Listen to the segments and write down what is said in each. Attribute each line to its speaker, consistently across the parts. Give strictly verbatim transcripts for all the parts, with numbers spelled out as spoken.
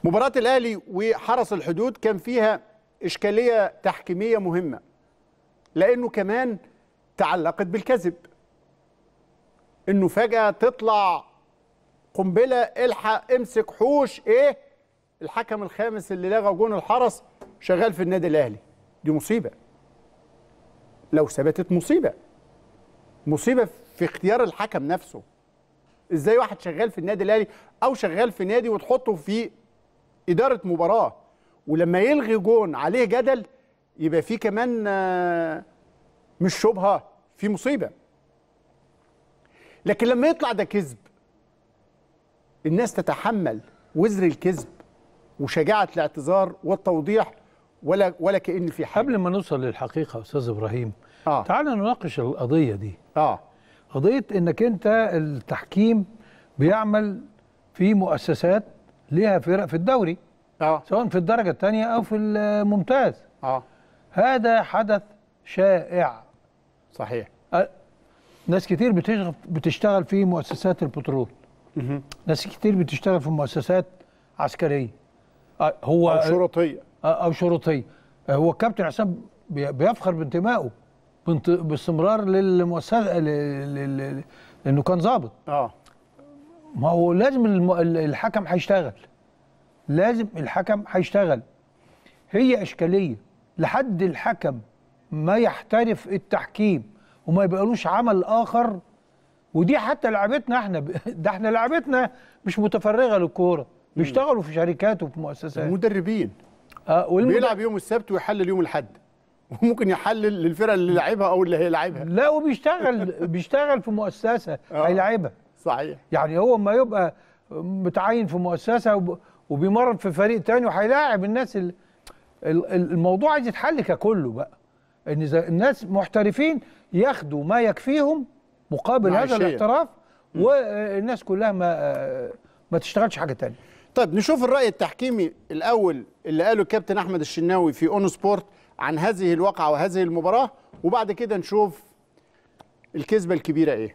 Speaker 1: مباراة الأهلي وحرس الحدود كان فيها إشكالية تحكيمية مهمة، لأنه كمان تعلقت بالكذب، إنه فجأة تطلع قنبلة الحق امسك حوش إيه الحكم الخامس اللي لغى جون الحرس شغال في النادي الأهلي. دي مصيبة، لو ثبتت مصيبة مصيبة في اختيار الحكم نفسه. إزاي واحد شغال في النادي الأهلي أو شغال في نادي وتحطه في إدارة مباراة ولما يلغي جون عليه جدل يبقى فيه كمان مش شبهة، في مصيبة. لكن لما يطلع ده كذب الناس تتحمل وزر الكذب وشجاعة الاعتذار والتوضيح ولا ولا كأن في حاجة.
Speaker 2: قبل ما نوصل للحقيقة أستاذ إبراهيم،
Speaker 1: آه.
Speaker 2: تعال نناقش القضية دي.
Speaker 1: آه.
Speaker 2: قضية إنك أنت التحكيم بيعمل في مؤسسات ليها فرق في الدوري،
Speaker 1: آه.
Speaker 2: سواء في الدرجة الثانية أو في الممتاز.
Speaker 1: آه.
Speaker 2: هذا حدث شائع.
Speaker 1: صحيح.
Speaker 2: أه ناس كتير بتشغل بتشتغل في مؤسسات البترول.
Speaker 1: مه.
Speaker 2: ناس كتير بتشتغل في مؤسسات عسكرية. أه هو
Speaker 1: أو شرطية.
Speaker 2: أه أو شرطية. أه هو الكابتن حسام بيفخر بانتمائه باستمرار للمؤسسة لأنه كان ضابط.
Speaker 1: آه.
Speaker 2: ما هو لازم الحكم هيشتغل، لازم الحكم هيشتغل. هي إشكالية لحد الحكم ما يحترف التحكيم وما يبقالوش عمل آخر. ودي حتى لعبتنا احنا، ده احنا لعبتنا مش متفرغة للكورة، بيشتغلوا في شركات وفي مؤسسات.
Speaker 1: مدربين.
Speaker 2: آه والمد...
Speaker 1: بيلعب يوم السبت ويحلل يوم الأحد، وممكن يحلل للفرقة اللي لعبها أو اللي هيلعبها.
Speaker 2: لا وبيشتغل بيشتغل في مؤسسة
Speaker 1: آه.
Speaker 2: هيلعبها.
Speaker 1: صحيح.
Speaker 2: يعني هو ما يبقى متعين في مؤسسة وبيمرن في فريق تاني وهيلاعب الناس. الموضوع عايز يتحل ككله بقى، ان الناس محترفين ياخدوا ما يكفيهم مقابل هذا الاحتراف، والناس كلها ما ما تشتغلش حاجه تانية.
Speaker 1: طيب نشوف الرأي التحكيمي الأول اللي قاله الكابتن أحمد الشناوي في اون سبورت عن هذه الواقعة وهذه المباراة، وبعد كده نشوف الكذبة الكبيرة إيه.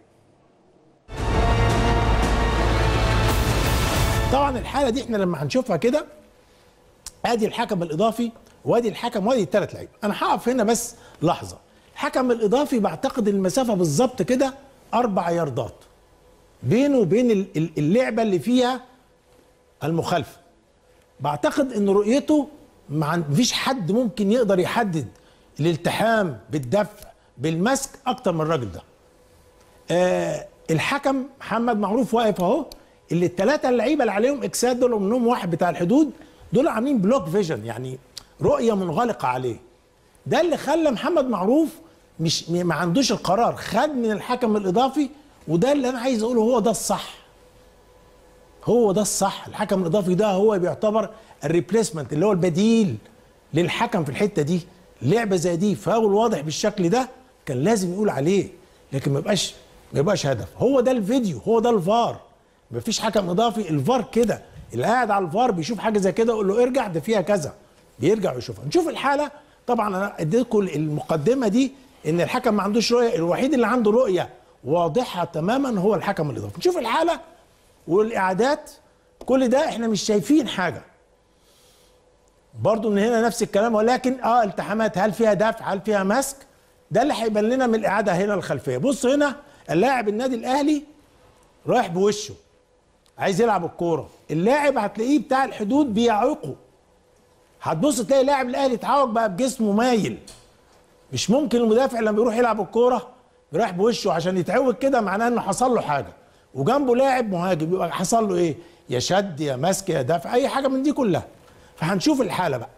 Speaker 3: طبعا الحالة دي احنا لما هنشوفها كده، ادي الحكم الإضافي وادي الحكم وادي الثلاث لعيبة. أنا هقف هنا بس لحظة. الحكم الإضافي بعتقد المسافة بالظبط كده أربع ياردات بينه وبين اللعبة اللي فيها المخالفة. بعتقد إن رؤيته ما فيش حد ممكن يقدر يحدد الالتحام بالدفع بالمسك أكتر من الراجل ده. آه الحكم محمد معروف واقف أهو، اللي الثلاثة اللعيبة اللي عليهم إكسات دول ومنهم واحد بتاع الحدود دول عاملين بلوك فيجن، يعني رؤية منغلقة عليه. ده اللي خلى محمد معروف مش ما عندوش القرار، خد من الحكم الإضافي. وده اللي أنا عايز أقوله، هو ده الصح، هو ده الصح. الحكم الإضافي ده هو بيعتبر الريبليسمنت، اللي هو البديل للحكم في الحتة دي. لعبة زي دي فاول واضح بالشكل ده كان لازم يقول عليه، لكن ما يبقاش ما يبقاش هدف. هو ده الفيديو، هو ده الفار. ما فيش حكم إضافي. الفار كده، اللي قاعد على الفار بيشوف حاجة زي كده يقول له ارجع ده فيها كذا، بيرجع ويشوفها. نشوف الحالة. طبعا أنا اديتكم المقدمة دي ان الحكم ما عندوش رؤية، الوحيد اللي عنده رؤية واضحة تماما هو الحكم الإضافي. نشوف الحالة والإعادات. كل ده احنا مش شايفين حاجة. برضو من هنا نفس الكلام، ولكن اه التحامات، هل فيها دفع هل فيها مسك؟ ده اللي هيبان لنا من الإعادة هنا الخلفية. بص هنا اللاعب النادي الأهلي رايح بوشه عايز يلعب الكورة، اللاعب هتلاقيه بتاع الحدود بيعوقه. هتبص تلاقي لاعب الأهلي اتعوق بقى بجسمه مايل. مش ممكن المدافع لما بيروح يلعب الكورة رايح بوشه عشان يتعوج كده، معناه انه حصل له حاجة. وجنبه لاعب مهاجم يبقى حصل له ايه؟ يا شد يا مسك يا دفع، اي حاجة من دي كلها. فهنشوف الحالة بقى.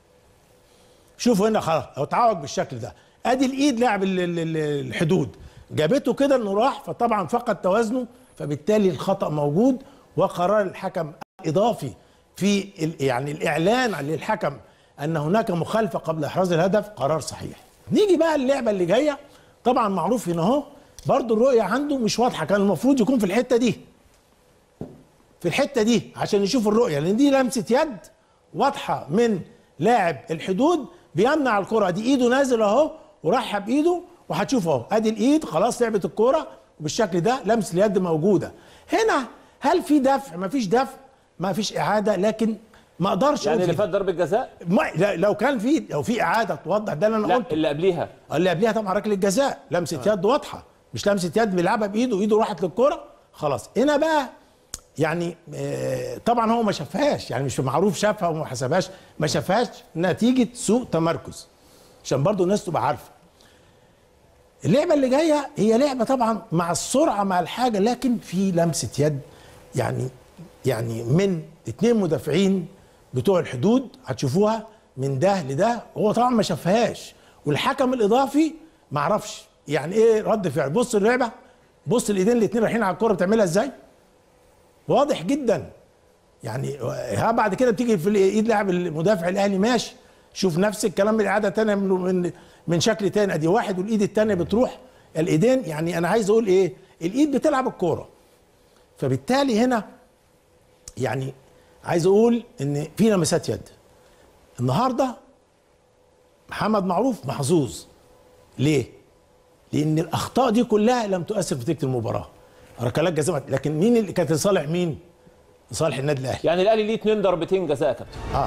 Speaker 3: شوفوا هنا خلاص هو اتعوج بالشكل ده. ادي الايد لاعب الحدود جابته كده انه راح، فطبعا فقد توازنه، فبالتالي الخطأ موجود. وقرار الحكم الإضافي في يعني الإعلان للحكم أن هناك مخالفة قبل إحراز الهدف قرار صحيح. نيجي بقى اللعبة اللي جاية. طبعا معروف هنا اهو برضو الرؤية عنده مش واضحة، كان المفروض يكون في الحتة دي، في الحتة دي عشان يشوف الرؤية، لأن دي لمسة يد واضحة من لاعب الحدود بيمنع الكرة. دي إيده نازل اهو وراحها بإيده، وهتشوف اهو ادي الإيد خلاص لعبت الكرة وبالشكل ده، لمس اليد موجودة. هنا هل في دفع؟ ما فيش دفع، ما فيش إعادة، لكن ما اقدرش
Speaker 4: يعني
Speaker 3: أقول
Speaker 4: اللي
Speaker 3: كده.
Speaker 4: فات ضربه جزاء؟
Speaker 3: ما لا، لو كان في لو في اعاده توضح ده اللي انا
Speaker 4: لا
Speaker 3: قلته.
Speaker 4: اللي قبليها
Speaker 3: اللي قبليها طبعا ركله الجزاء، لمسه آه. يد واضحه، مش لمسه يد بيلعبها بايده وايده راحت للكوره خلاص. هنا بقى يعني آه طبعا هو ما شافهاش، يعني مش معروف شافها وما حسبهاش، ما شافهاش نتيجه سوء تمركز، عشان برضو الناس تبقى عارفه. اللعبه اللي جايه هي لعبه طبعا مع السرعه مع الحاجه، لكن في لمسه يد يعني يعني من اتنين مدافعين بتوع الحدود هتشوفوها من ده لده، هو طبعا ما شافهاش، والحكم الاضافي ما عرفش يعني ايه رد فعل. بص اللعبه، بص الايدين الاثنين رايحين على الكوره بتعملها ازاي، واضح جدا. يعني ها بعد كده بتيجي في ايد لاعب المدافع الاهلي ماشي، شوف نفس الكلام بالاعاده ثانيه من من من شكل ثاني، ادي واحد والايد الثانيه بتروح الايدين. يعني انا عايز اقول ايه، الايد بتلعب الكوره، فبالتالي هنا يعني عايز اقول ان في لمسات يد. النهارده محمد معروف محظوظ. ليه؟ لان الاخطاء دي كلها لم تؤثر في نتيجه المباراه. ركلات جزاء، لكن مين اللي كانت لصالح مين؟ لصالح النادي الاهلي.
Speaker 4: يعني الاهلي ليه اتنين ضربتين جزاء يا كابتن.
Speaker 3: اه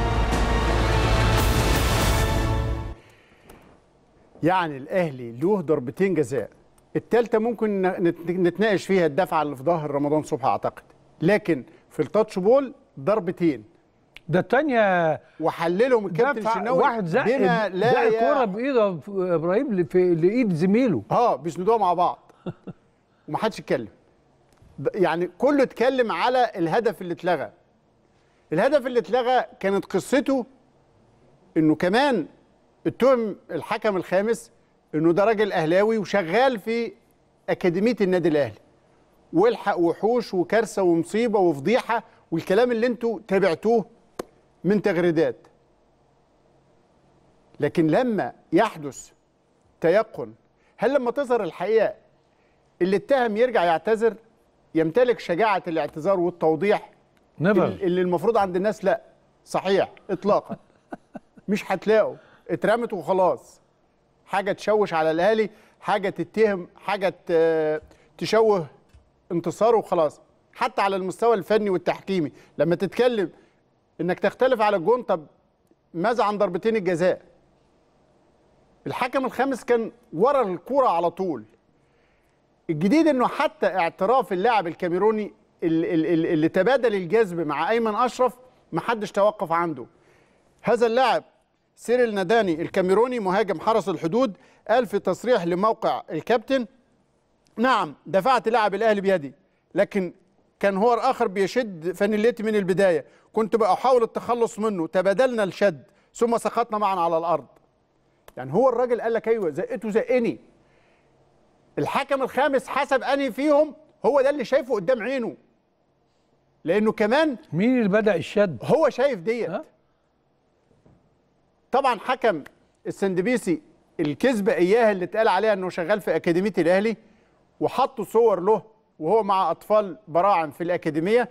Speaker 1: يعني الاهلي له ضربتين جزاء، الثالثه ممكن نتناقش فيها الدفعه اللي في ظهر رمضان صبحي اعتقد، لكن في التاتش بول ضربتين.
Speaker 2: ده الثانيه
Speaker 1: وحللهم الكابتن الشناوي
Speaker 2: واحد زق
Speaker 1: بما لا
Speaker 2: زق الكوره بايده ابراهيم في لايد زميله،
Speaker 1: اه بيسندوها مع بعض ومحدش اتكلم. يعني كله اتكلم على الهدف اللي اتلغى. الهدف اللي اتلغى كانت قصته انه كمان اتهم الحكم الخامس انه ده راجل اهلاوي وشغال في اكاديميه النادي الاهلي، والحق وحوش وكارثه ومصيبه وفضيحه والكلام اللي انتوا تابعتوه من تغريدات. لكن لما يحدث تيقن، هل لما تظهر الحقيقه اللي اتهم يرجع يعتذر؟ يمتلك شجاعه الاعتذار والتوضيح
Speaker 2: نبر.
Speaker 1: اللي المفروض عند الناس؟ لا صحيح اطلاقا. مش هتلاقوا، اترمت وخلاص. حاجه تشوش على الاهلي، حاجه تتهم، حاجه تشوه انتصاره وخلاص. حتى على المستوى الفني والتحكيمي لما تتكلم انك تختلف على الجون، طب ماذا عن ضربتين الجزاء؟ الحكم الخامس كان ورا الكوره على طول. الجديد انه حتى اعتراف اللاعب الكاميروني اللي, اللي, اللي تبادل الجذب مع ايمن اشرف محدش توقف عنده. هذا اللاعب سيريل ناداني الكاميروني مهاجم حرس الحدود قال في تصريح لموقع الكابتن: نعم دفعت لاعب الاهلي بيدي، لكن كان هو الاخر بيشد فانيلتي من البدايه، كنت بحاول التخلص منه، تبادلنا الشد ثم سقطنا معا على الارض. يعني هو الراجل قال لك ايوه زقته زقني. الحكم الخامس حسب انهي فيهم هو ده اللي شايفه قدام عينه، لانه كمان
Speaker 2: مين اللي بدأ الشد؟
Speaker 1: هو شايف ديت. طبعا حكم السندبيسي الكذبه اياها اللي اتقال عليها انه شغال في اكاديميه الاهلي، وحطوا صور له وهو مع اطفال براعم في الاكاديميه.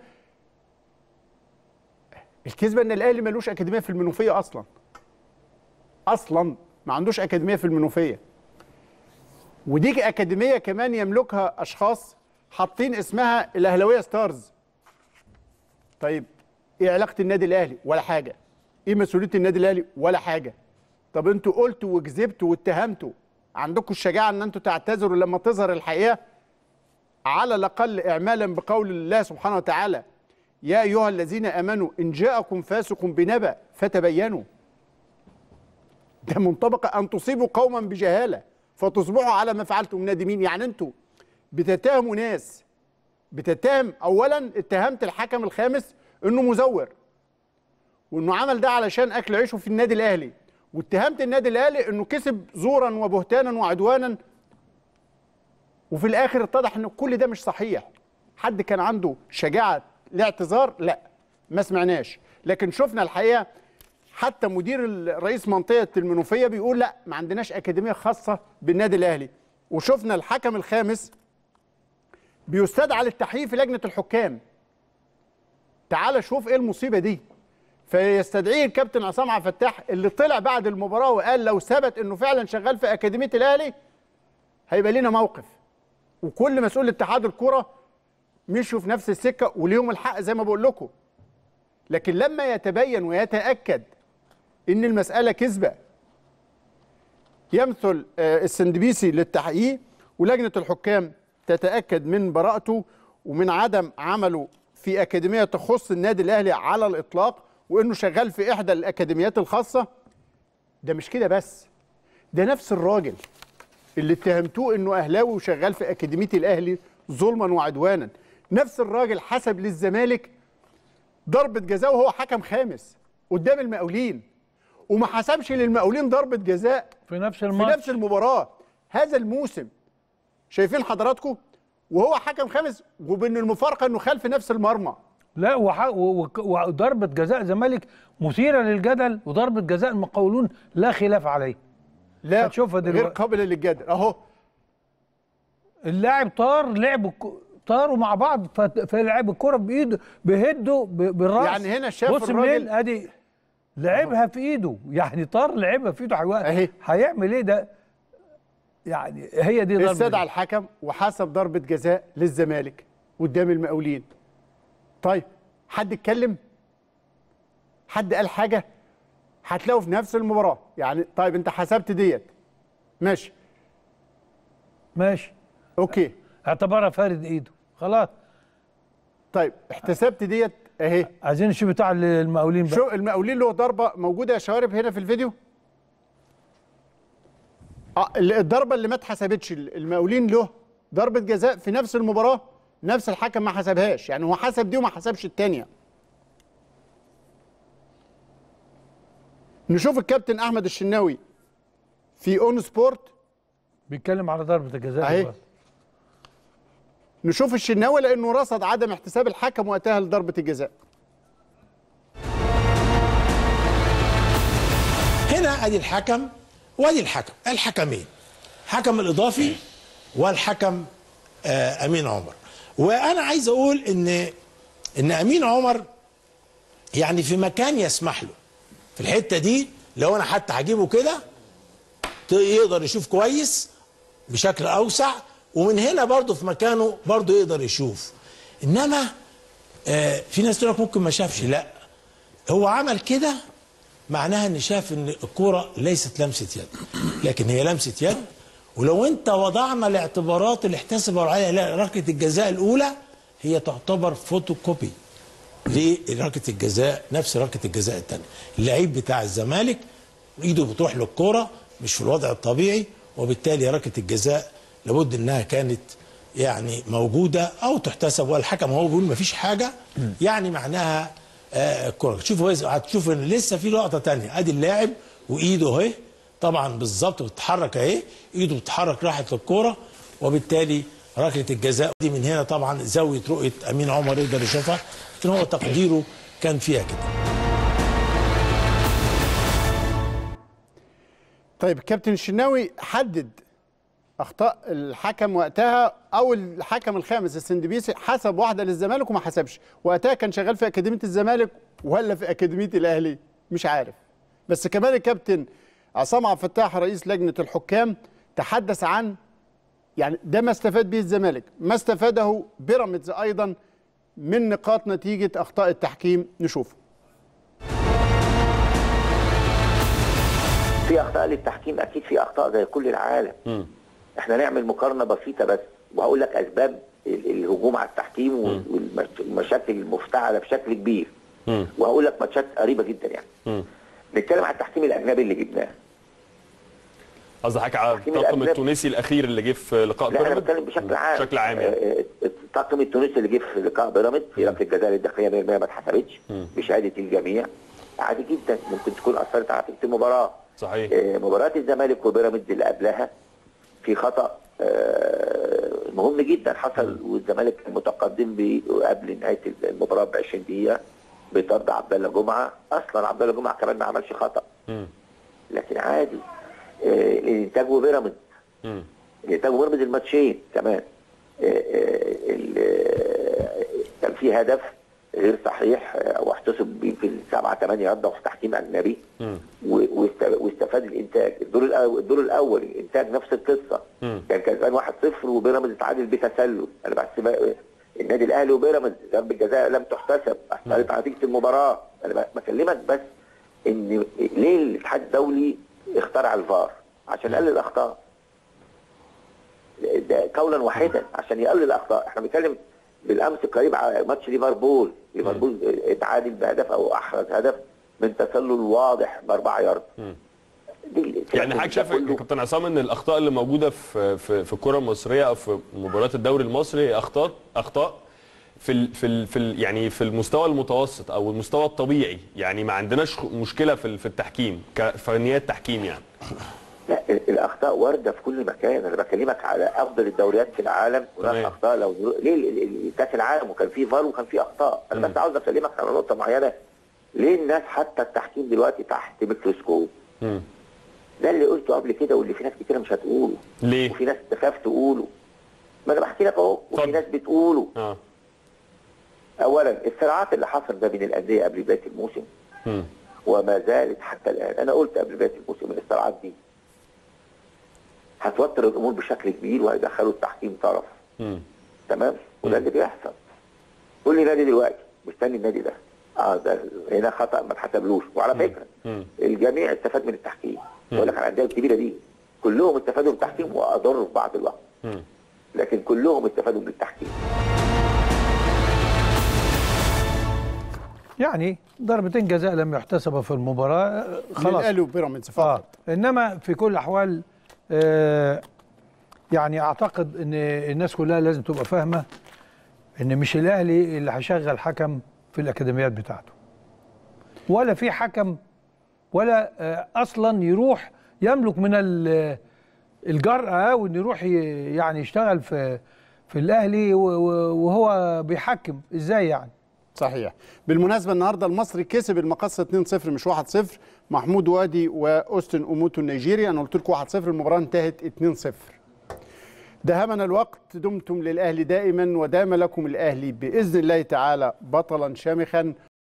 Speaker 1: الكذبه ان الاهلي ملوش اكاديميه في المنوفيه اصلا. اصلا ما عندوش اكاديميه في المنوفيه. ودي اكاديميه كمان يملكها اشخاص حاطين اسمها الاهلاويه ستارز. طيب ايه علاقه النادي الاهلي؟ ولا حاجه. ايه مسؤوليه النادي الاهلي؟ ولا حاجه. طب انتوا قلتوا وكذبتوا واتهمتوا، عندكم الشجاعه ان انتوا تعتذروا لما تظهر الحقيقه؟ على الاقل اعمالا بقول الله سبحانه وتعالى: يا ايها الذين امنوا ان جاءكم فاسق بنبأ فتبينوا. ده منطبق ان تصيبوا قوما بجهاله فتصبحوا على ما فعلتم نادمين. يعني انتوا بتتهموا ناس، بتتهم اولا اتهمت الحكم الخامس انه مزور وانه عمل ده علشان اكل عيشه في النادي الاهلي، واتهمت النادي الاهلي انه كسب زورا وبهتانا وعدوانا، وفي الاخر اتضح ان كل ده مش صحيح. حد كان عنده شجاعه الاعتذار؟ لا، ما سمعناش. لكن شفنا الحقيقه حتى مدير رئيس منطقه المنوفيه بيقول لا ما عندناش اكاديميه خاصه بالنادي الاهلي. وشفنا الحكم الخامس بيستدعى للتحقيق في لجنه الحكام. تعال شوف ايه المصيبه دي. فيستدعيه الكابتن عصام عبد الفتاح اللي طلع بعد المباراه وقال لو ثبت انه فعلا شغال في اكاديميه الاهلي هيبقى لنا موقف. وكل مسؤول اتحاد الكره مشوا في نفس السكه وليهم الحق زي ما بقول لكم. لكن لما يتبين ويتاكد ان المساله كذبه يمثل السندبيسي للتحقيق ولجنه الحكام تتاكد من براءته ومن عدم عمله في اكاديميه تخص النادي الاهلي على الاطلاق، وانه شغال في احدى الاكاديميات الخاصه. ده مش كده بس، ده نفس الراجل اللي اتهمتوه انه اهلاوي وشغال في اكاديميه الاهلي ظلما وعدوانا، نفس الراجل حسب للزمالك ضربه جزاء وهو حكم خامس قدام المقاولين، وما حسبش للمقاولين ضربه جزاء
Speaker 2: في نفس الماتش
Speaker 1: في نفس المباراه هذا الموسم. شايفين حضراتكم؟ وهو حكم خامس، وبين المفارقه انه خلف نفس المرمى.
Speaker 2: لا وح... و... وضربه جزاء زمالك مثيره للجدل، وضربه جزاء المقاولون لا خلاف عليه.
Speaker 1: لا
Speaker 2: هتشوفها دلوقتي
Speaker 1: غير قابله للجدل اهو.
Speaker 2: اللاعب طار، لعبوا طاروا مع بعض، فلعب الكره بايده بهده بالراس.
Speaker 1: يعني هنا شاف
Speaker 2: بص منين ادي لعبها في ايده، يعني طار لعبها في ايده.
Speaker 1: اهي
Speaker 2: هيعمل ايه ده؟ يعني هي دي ضربه.
Speaker 1: استدعى الحكم وحسب ضربه جزاء للزمالك قدام المقاولين. طيب حد اتكلم؟ حد قال حاجه؟ هتلاقوا في نفس المباراه. يعني طيب انت حسبت ديت ماشي
Speaker 2: ماشي
Speaker 1: اوكي،
Speaker 2: اعتبرها فارد ايده خلاص.
Speaker 1: طيب احتسبت ديت اهي.
Speaker 2: عايزين نشوف بتاع المقاولين بقى.
Speaker 1: شو المقاولين له ضربه موجوده يا شوارب هنا في الفيديو. اه الضربه اللي ما اتحسبتش، المقاولين له ضربه جزاء في نفس المباراه، نفس الحكم ما حسبهاش، يعني هو حسب دي وما حسبش الثانيه. نشوف الكابتن احمد الشناوي في اون سبورت
Speaker 2: بيتكلم على ضربه الجزاء
Speaker 1: اهي. نشوف الشناوي لانه رصد عدم احتساب الحكم وقتها لضربه الجزاء.
Speaker 3: هنا ادي الحكم وادي الحكم، الحكمين، حكم الاضافي والحكم آه امين عمر. وانا عايز اقول ان ان امين عمر يعني في مكان يسمح له في الحته دي، لو انا حتى هجيبه كده يقدر يشوف كويس بشكل اوسع، ومن هنا برضه في مكانه برضه يقدر يشوف. انما آه في ناس تقول لك ممكن ما شافش، لا هو عمل كده معناها ان شاف ان الكوره ليست لمسه يد، لكن هي لمسه يد. ولو انت وضعنا الاعتبارات اللي احتسب عليها ركله الجزاء الاولى، هي تعتبر فوتوكوبي لركله الجزاء، نفس ركله الجزاء الثانيه. اللعيب بتاع الزمالك ايده بتروح للكوره مش في الوضع الطبيعي، وبالتالي ركله الجزاء لابد انها كانت يعني موجوده او تحتسب، والحكم هو بيقول مفيش حاجه، يعني معناها الكوره. شوفوا هتشوف ان لسه في لقطه ثانيه، ادي اللاعب وايده اهي طبعا بالظبط بتتحرك اهي، ايده بتتحرك راحت للكوره، وبالتالي ركله الجزاء دي من هنا طبعا زاويه رؤيه امين عمر يقدر يشوفها، لكن هو تقديره كان فيها كده.
Speaker 1: طيب الكابتن الشناوي حدد اخطاء الحكم وقتها، او الحكم الخامس السندبيسي حسب واحده للزمالك وما حسبش. وقتها كان شغال في اكاديميه الزمالك ولا في اكاديميه الاهلي مش عارف. بس كمان الكابتن عصام عبد الفتاح رئيس لجنه الحكام تحدث عن يعني ده ما استفاد به الزمالك، ما استفاده بيراميدز ايضا من نقاط نتيجه اخطاء التحكيم. نشوفه.
Speaker 5: في اخطاء للتحكيم، اكيد في اخطاء زي كل العالم. م. احنا نعمل مقارنه بسيطه بس، وهقول لك اسباب الهجوم على التحكيم والمشاكل المفتعله بشكل كبير. م. وهقول لك ماتشات قريبه جدا يعني. م. نتكلم على التحكيم الاجنبي اللي جبناه.
Speaker 4: قصدك حضرتك على الطاقم التونسي الاخير اللي جه في لقاء
Speaker 5: بيراميدز؟
Speaker 4: لا انا
Speaker 5: بتكلم بشكل عام.
Speaker 4: بشكل عام يعني.
Speaker 5: الطاقم التونسي اللي جه في لقاء بيراميدز في ركله الجزاء الداخليه مية بالمية ما اتحسبتش بشهاده الجميع، عادي جدا، ممكن تكون اثرت على نتيجه المباراه.
Speaker 4: صحيح.
Speaker 5: مباراه الزمالك وبيراميدز اللي قبلها في خطا مهم جدا حصل، والزمالك كان متقدم قبل نهايه المباراه ب عشرين دقيقه بطرد عبد الله جمعه. اصلا عبد الله جمعه كمان ما عملش خطا، لكن عادي. الانتاج وبيراميدز، الانتاج وبيراميدز الماتشين كمان كان في هدف غير صحيح او احتسب في السبعه ثمانيه رده في تحكيم اجنبي، واستفاد الانتاج. الدور الاول الدور الاول الانتاج نفس القصه، كان كسبان واحد صفر وبيراميدز اتعادل بتسلل. انا بحسب النادي الاهلي وبيراميدز ضربه جزاء لم تحتسب اثرت على نتيجه المباراه. انا بكلمك بس ان ليه الاتحاد الدولي اخترع الفار؟ عشان يقلل الاخطاء. ده قولا واحدا عشان يقلل الاخطاء. احنا بنتكلم بالامس قريب على ماتش ليفربول، ليفربول اتعادل بهدف او احرز هدف من تسلل واضح باربعه يارد.
Speaker 4: يعني حضرتك شايف يا كابتن عصام ان الاخطاء اللي موجوده في في في الكره المصريه او في مباريات الدوري المصري هي اخطاء اخطاء في ال في ال في ال يعني في المستوى المتوسط او المستوى الطبيعي، يعني ما عندناش مشكله في في التحكيم كفنيات تحكيم يعني.
Speaker 5: لا الاخطاء وارده في كل مكان. انا بكلمك على افضل الدوريات في العالم هناك اخطاء. لو ليه كاس العالم وكان فيه فار وكان فيه اخطاء. انا بس عاوز اكلمك على نقطه معينه. ليه الناس حتى التحكيم دلوقتي تحت ميكروسكوب؟ ده اللي قلته قبل كده واللي في ناس كتير مش هتقوله.
Speaker 4: ليه؟
Speaker 5: وفي ناس تخاف تقوله. ما انا بحكي لك اهو وفي ناس بتقوله.
Speaker 4: اه
Speaker 5: اولا الصراعات اللي حصل ده بين الانديه قبل بدايه الموسم م. وما زالت حتى الان. انا قلت قبل بدايه الموسم ان الصراعات دي هتوتر الامور بشكل كبير وهيدخلوا التحكيم طرف. م. تمام؟ وده اللي بيحصل. قول لي نادي دلوقتي مستني النادي ده اه ده هنا خطا ما اتحسبلوش. وعلى فكره م. الجميع استفاد من التحكيم. بقول لك على الانديه الكبيره دي كلهم استفادوا من التحكيم واضروا في بعض الوقت. م. لكن كلهم استفادوا من التحكيم.
Speaker 2: يعني ضربتين جزاء لم يحتسبوا في المباراه خلاص.
Speaker 1: للاهلي وبيراميدز فقط.
Speaker 2: آه. انما في كل الاحوال آه يعني اعتقد ان الناس كلها لازم تبقى فاهمه ان مش الاهلي اللي هيشغل حكم في الاكاديميات بتاعته، ولا في حكم ولا آه اصلا يروح يملك من الجرأة وانه يروح يعني يشتغل في في الاهلي وهو بيحكم ازاي يعني.
Speaker 1: صحيح. بالمناسبه النهارده المصري كسب المقصه اتنين صفر مش واحد صفر. محمود وادي واوستن اوموتو النيجيري. انا قلت لكم واحد صفر المباراه انتهت اتنين صفر. دهمنا الوقت. دمتم للاهلي دائما ودام لكم الاهلي باذن الله تعالى بطلا شامخا.